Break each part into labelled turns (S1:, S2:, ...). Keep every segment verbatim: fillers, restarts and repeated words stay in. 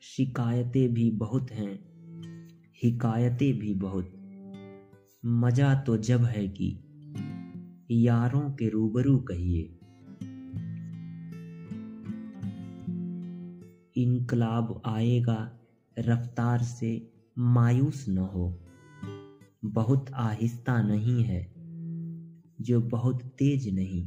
S1: शिकायतें भी बहुत हैं, हिकायतें भी बहुत। मजा तो जब है कि यारों के रूबरू कहिए। इनकलाब आएगा रफ्तार से मायूस न हो। बहुत आहिस्ता नहीं है जो बहुत तेज नहीं।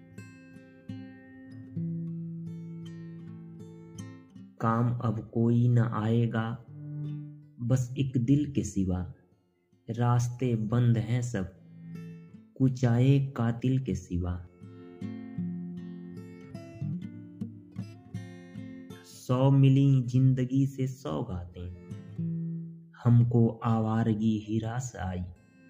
S1: काम अब कोई न आएगा बस एक दिल के सिवा। रास्ते बंद हैं सब कुछ आए कातिल के सिवा। सौ मिली जिंदगी से सौगातें हमको आवारगी ही रास आई।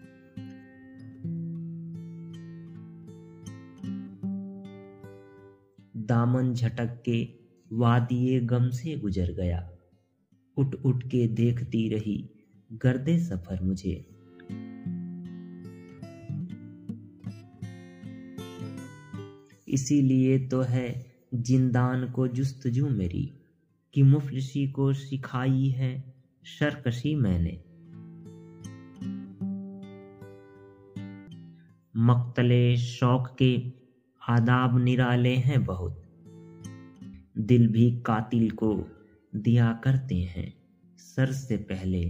S1: दामन झटक के वादिये गम से गुजर गया। उठ उठ के देखती रही गर्दे सफर मुझे। इसीलिए तो है जिंदान को जुस्तजू मेरी कि मुफलिसी को सिखाई है शरकशी मैंने। मक्तले शौक के आदाब निराले हैं बहुत। दिल भी कातिल को दिया करते हैं सर से पहले।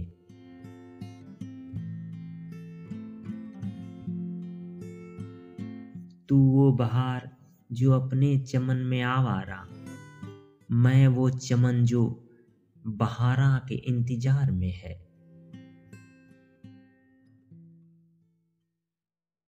S1: तू वो बहार जो अपने चमन में आवारा, मैं वो चमन जो बहारा के इंतजार में है।